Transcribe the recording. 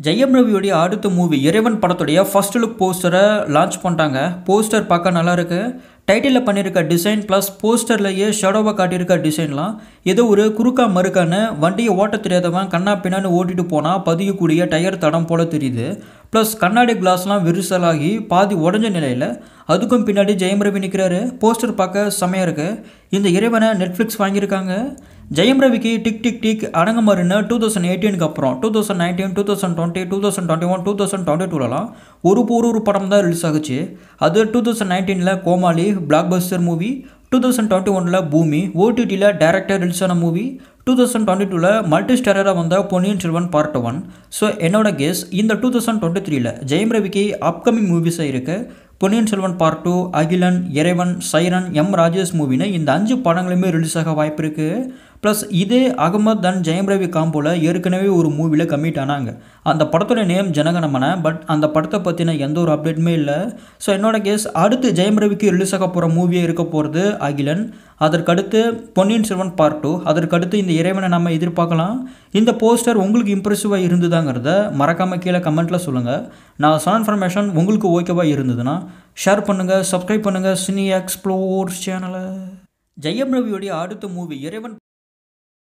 ஜெயம் ரவியோடைய அடுத்த மூவி இறைவன் படத்துடைய first look போஸ்டரை லான்ச் பண்ணிட்டாங்க. போஸ்டர் பார்க்க நல்லா இருக்கு. டைட்டிலில் பண்ணியிருக்க டிசைன் ப்ளஸ் போஸ்டர்லேயே ஷேடோவாக காட்டியிருக்க டிசைன்லாம் ஏதோ ஒரு குறுக்கா மறுக்கான்னு வண்டியை ஓட்ட தெரியாதவன் கண்ணா பின்னான்னு ஓட்டிட்டு போனால் பதியக்கூடிய டயர் தடம் போல தெரியுது. ப்ளஸ் கண்ணாடி கிளாஸ்லாம் விரிசலாகி பாதி உடஞ்ச நிலையில் அதுக்கும் பின்னாடி ஜெயம் ரவி நிற்கிறாரு. போஸ்டர் பார்க்க செமையாக இருக்குது. இந்த இறைவனை நெட்ஃப்ளிக்ஸ் வாங்கியிருக்காங்க. ஜெயம் ரவிக்கு டிக் டிக் டிக் அடங்கமாறுன்னு 2018க்கு அப்புறம் 2019, 2020, 2021, 2022லாம் ஒரு படம் தான் ரிலீஸ் ஆகுச்சு. அது 2019ல் கோமாளி பிளாக் பஸ்டர் மூவி, 2021ல் பூமி ஓடிடியில் டைரக்டர் ரிலீஸ் ஆன மூவி, 2022ல் மல்டி ஸ்டாரராக வந்த பொன்னியின் செல்வன் பார்ட் 1. ஸோ என்னோட கெஸ் இந்த 2023ல் ஜெயம் ரவிக்கு அப்கமிங் மூவிஸாக இருக்குது. பொன்னியின் செல்வன் பார்ட் 2, அகிலன், இறைவன், சைரன், எம் ராஜேஷ் மூவின்னு இந்த 5 படங்களுமே ரிலீஸ் ஆக வாய்ப்பு இருக்குது. ப்ளஸ் இதே அகமத் அண்ட் ஜெயம் ரவி காம்போல ஏற்கனவே ஒரு மூவியில் கமிட் ஆனாங்க. அந்த படத்தோட நேம் ஜனகணமன. பட் அந்த படத்தை பற்றின எந்த ஒரு அப்டேட்டுமே இல்லை. ஸோ என்னோட கேஸ் அடுத்து ஜெயம் ரவிக்கு ரிலீஸ் ஆக போகிற மூவியே இருக்க போகிறது அகிலன். அதற்கடுத்து பொன்னியின் செல்வன் பார்ட் 2, அதற்கடுத்து இந்த இறைவனை நம்ம எதிர்பார்க்கலாம். இந்த போஸ்டர் உங்களுக்கு இம்ப்ரெசிவாக இருந்ததாங்கிறத மறக்காமல் கீழே கமெண்ட்டில் சொல்லுங்கள். நான் சொன்ன இன்ஃபர்மேஷன் உங்களுக்கு ஓகேவாக இருந்ததுன்னா ஷேர் பண்ணுங்கள், சப்ஸ்கிரைப் பண்ணுங்கள் சினி எக்ஸ்ப்ளோர் சேனலை. ஜெயம் ரவியோடைய அடுத்த மூவி இறைவன்